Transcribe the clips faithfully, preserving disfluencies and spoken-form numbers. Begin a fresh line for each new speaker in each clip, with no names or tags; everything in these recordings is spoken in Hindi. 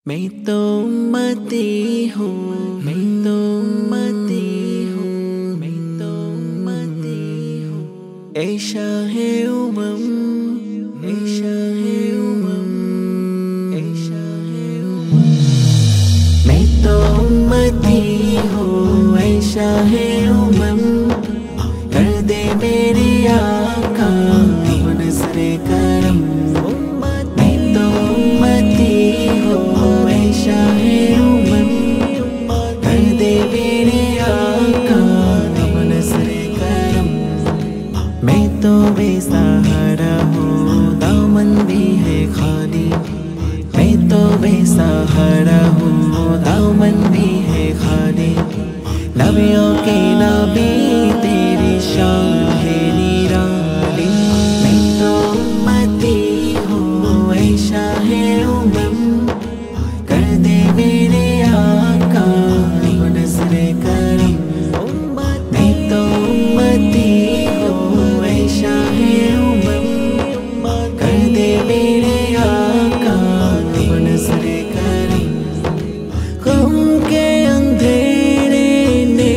मैं तो उम्मती हूँ, मैं तो उम्मती हूँ, मैं तो उम्मती हूँ। ऐ शाहे उमम, ऐ शाहे उमम, ऐ शाहे उमम। मैं तो उम्मती हूँ, ऐ शाहे उमम। कर दे मेरे आका तू नज़्रे करम। मैं तो उम्मती हूँ, ऐ शाहे उमम। कर दे मेरे आका तू नज़्रे करम। मैं तो बेसहारा हूँ, दामन भी है खाली। मैं तो बेसहारा हूँ, दामन भी है खाली। नबियों के नबी तेरी शान है निराली। मैं तो उम्मती हूँ, ऐ शाहे उमम। कर दे मेरे आका तू नज़्रे करम। मैं तो उम्मती हूँ, ऐ शाहे उमम। कर दे मेरे आका तू नज़्रे करम। गम के अंधेरे ने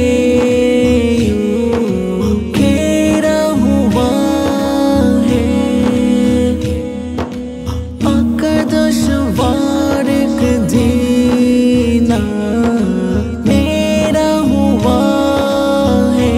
यूं घेरा हुआ है। आका दुश्वार का जीना मेरा हुआ है।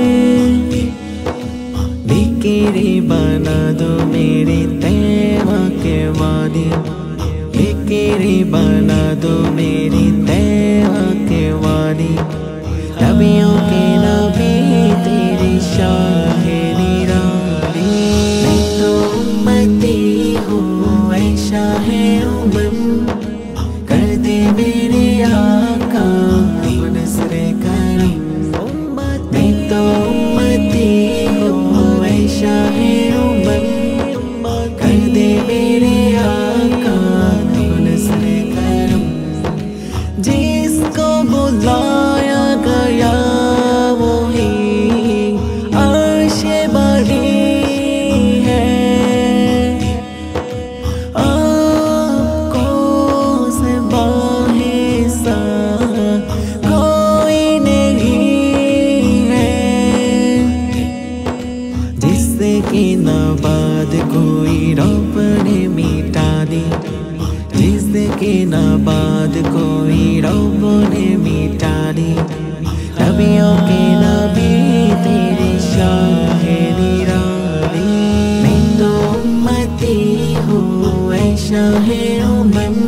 बिखरे बना दो मेरे तैवा के वादी। बिखरे बना दो मेरी तैवा के वादी। नबियों के नबी तेरी शान है निराली। मैं तो उम्मती हूँ, ऐ शाहे उमम। कर दे मेरे आका तू नज़्रे करम। मैं तो उम्मती हूँ, ऐ शाहे उमम। कर दे मेरे आका तू नज़्रे करम। जिसको बुलाया गया वही अर्शे बड़ी है। आपको सिवाए सा कोई नहीं है। जिसके नाबाद कोई रब ने मिटा दी। जिसके नाबाद कोई रब ने मिटा दी। नबियों के नबी तेरी शान है निराली। मैं तो उम्मती हूँ, ऐ शाहे उमम।